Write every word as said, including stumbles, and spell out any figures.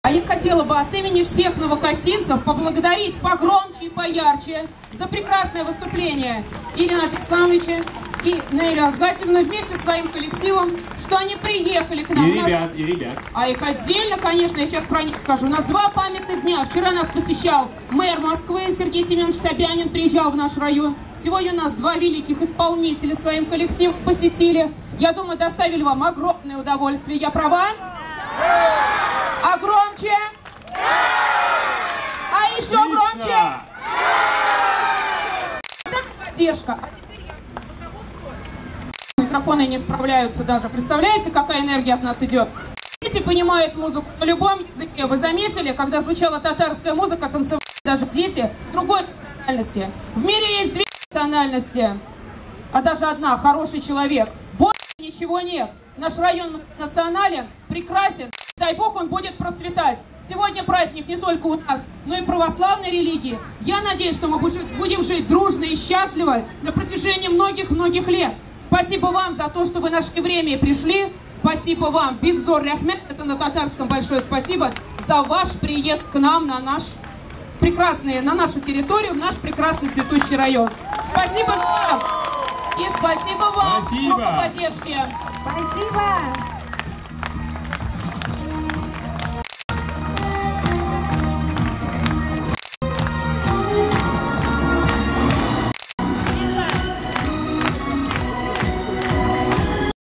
А я хотела бы от имени всех новокосинцев поблагодарить погромче и поярче за прекрасное выступление Ильнара Исламовича и Нейлю Азгатьевну вместе со своим коллективом, что они приехали к нам. И ребят, и ребят. А их отдельно, конечно, я сейчас про них скажу. У нас два памятных дня. Вчера нас посещал мэр Москвы Сергей Семенович Собянин, приезжал в наш район. Сегодня у нас два великих исполнителя своим коллективом посетили. Я думаю, доставили вам огромное удовольствие. Я права? А громче? А еще громче? Это поддержка. Микрофоны не справляются даже. Представляете, какая энергия от нас идет? Дети понимают музыку на любом языке. Вы заметили, когда звучала татарская музыка, танцевали даже дети другой национальности. В мире есть две национальности, а даже одна — хороший человек. Больше ничего нет. Наш район национален, прекрасен. Дай Бог, он будет процветать. Сегодня праздник не только у нас, но и православной религии. Я надеюсь, что мы будем жить дружно и счастливо на протяжении многих-многих лет. Спасибо вам за то, что вы нашли время и пришли. Спасибо вам, Бигзор Рахмет, это на татарском большое спасибо, за ваш приезд к нам на наш прекрасный, на нашу территорию, в наш прекрасный цветущий район. Спасибо всем! И спасибо вам, спасибо. группа поддержки. Спасибо!